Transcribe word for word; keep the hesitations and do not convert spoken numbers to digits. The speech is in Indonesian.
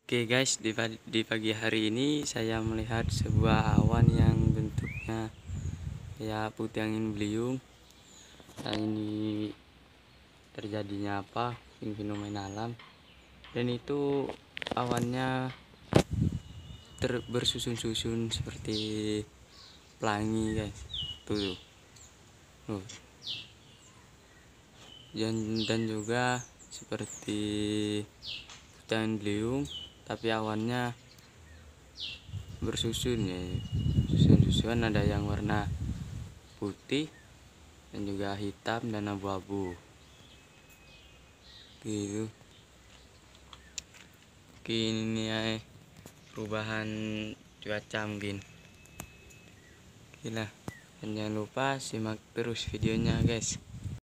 Oke guys, di, pa- di pagi hari ini saya melihat sebuah awan yang bentuknya ya putih angin beliung. Nah, ini terjadinya apa? Ini fenomena alam. Dan itu awannya ter bersusun-susun seperti pelangi guys. Tuh. Tuh. Dan, dan juga seperti putih angin beliung, tapi awannya bersusun ya, susun-susun, ada yang warna putih dan juga hitam dan abu-abu gitu. Ini ya perubahan cuaca mungkin. Gila. Dan jangan lupa simak terus videonya guys.